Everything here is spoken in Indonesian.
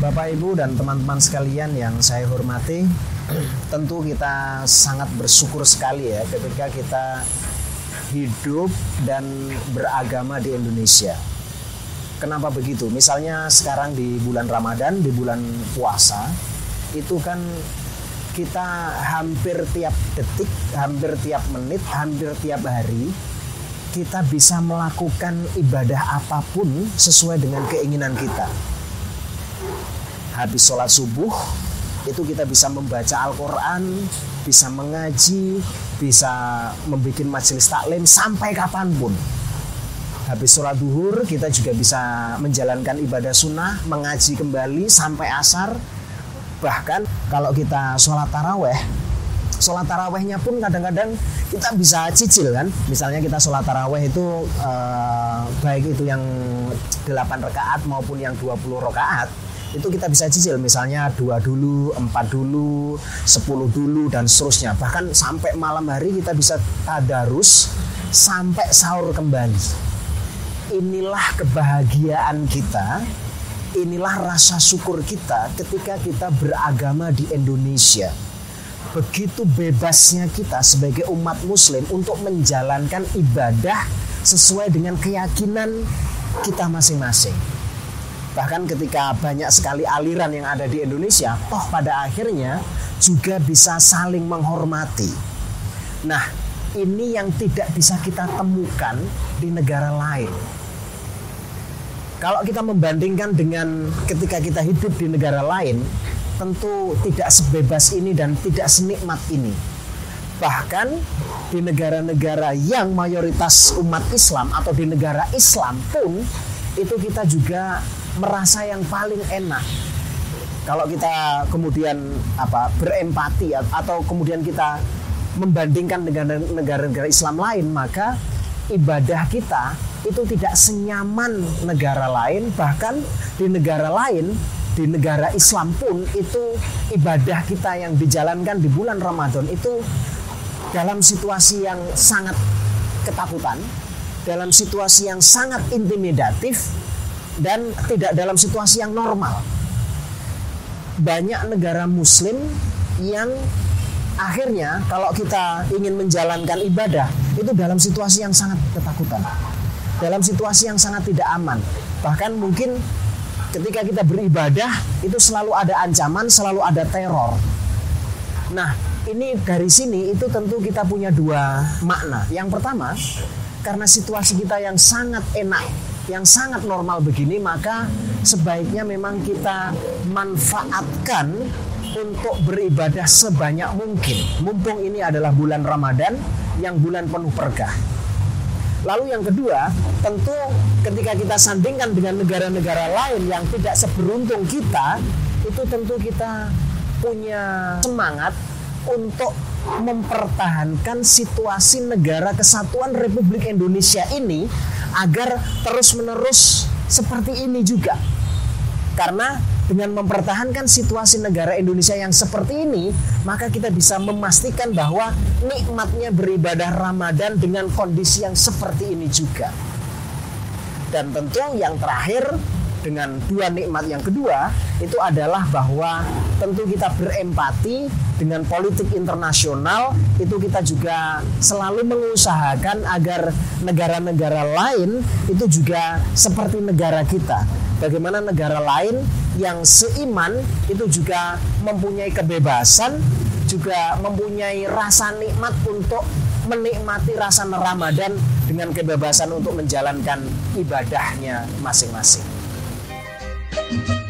Bapak, Ibu, dan teman-teman sekalian yang saya hormati, tentu kita sangat bersyukur sekali ya ketika kita hidup dan beragama di Indonesia. Kenapa begitu? Misalnya sekarang di bulan Ramadan, di bulan puasa, itu kan kita hampir tiap detik, hampir tiap menit, hampir tiap hari kita bisa melakukan ibadah apapun sesuai dengan keinginan kita. Habis sholat subuh itu kita bisa membaca Al-Quran, bisa mengaji, bisa membuat majelis taklim sampai kapanpun. Habis sholat duhur kita juga bisa menjalankan ibadah sunnah, mengaji kembali sampai asar. Bahkan kalau kita sholat tarawehnya pun kadang-kadang kita bisa cicil kan. Misalnya kita sholat taraweh itu baik itu yang 8 rakaat maupun yang 20 rakaat, itu kita bisa cicil, misalnya 2 dulu, 4 dulu, 10 dulu, dan seterusnya. Bahkan sampai malam hari kita bisa tadarus sampai sahur kembali. Inilah kebahagiaan kita, inilah rasa syukur kita ketika kita beragama di Indonesia. Begitu bebasnya kita sebagai umat muslim untuk menjalankan ibadah sesuai dengan keyakinan kita masing-masing. Bahkan ketika banyak sekali aliran yang ada di Indonesia, toh pada akhirnya juga bisa saling menghormati. Nah, ini yang tidak bisa kita temukan di negara lain. Kalau kita membandingkan dengan ketika kita hidup di negara lain, tentu tidak sebebas ini dan tidak senikmat ini. Bahkan di negara-negara yang mayoritas umat Islam atau di negara Islam pun, itu kita juga merasa yang paling enak. Kalau kita kemudian berempati atau kemudian kita membandingkan dengan negara-negara Islam lain, maka ibadah kita itu tidak senyaman negara lain. Bahkan di negara lain, di negara Islam pun, itu ibadah kita yang dijalankan di bulan Ramadan itu dalam situasi yang sangat ketakutan, dalam situasi yang sangat intimidatif, dan tidak dalam situasi yang normal. Banyak negara muslim yang akhirnya kalau kita ingin menjalankan ibadah itu dalam situasi yang sangat ketakutan, dalam situasi yang sangat tidak aman. Bahkan mungkin ketika kita beribadah itu selalu ada ancaman, selalu ada teror. Nah, ini dari sini itu tentu kita punya dua makna. Yang pertama, karena situasi kita yang sangat enak, yang sangat normal begini, maka sebaiknya memang kita manfaatkan untuk beribadah sebanyak mungkin. Mumpung ini adalah bulan Ramadan yang bulan penuh berkah. Lalu yang kedua, tentu ketika kita sandingkan dengan negara-negara lain yang tidak seberuntung kita, itu tentu kita punya semangat untuk mempertahankan situasi negara kesatuan Republik Indonesia ini agar terus-menerus seperti ini juga. Karena dengan mempertahankan situasi negara Indonesia yang seperti ini, maka kita bisa memastikan bahwa nikmatnya beribadah Ramadan dengan kondisi yang seperti ini juga. Dan tentu yang terakhir, dengan dua nikmat yang kedua, itu adalah bahwa tentu kita berempati dengan politik internasional. Itu kita juga selalu mengusahakan agar negara-negara lain itu juga seperti negara kita. Bagaimana negara lain yang seiman itu juga mempunyai kebebasan, juga mempunyai rasa nikmat untuk menikmati rasa Ramadan dengan kebebasan untuk menjalankan ibadahnya masing-masing.